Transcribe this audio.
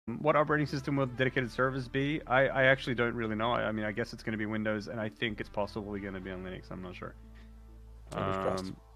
What operating system will the dedicated servers be? I actually don't really know. I mean, I guess it's going to be Windows, and I think it's possibly going to be on Linux. I'm not sure. Fingers crossed.